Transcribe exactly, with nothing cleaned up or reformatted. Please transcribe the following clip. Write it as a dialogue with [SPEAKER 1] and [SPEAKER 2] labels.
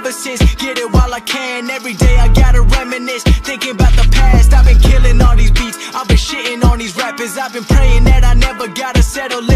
[SPEAKER 1] ever since. Get it while I can, every day I gotta reminisce. Thinking about the past, I've been killing all these beats, I've been shitting on these rappers. I've been praying that I never gotta settle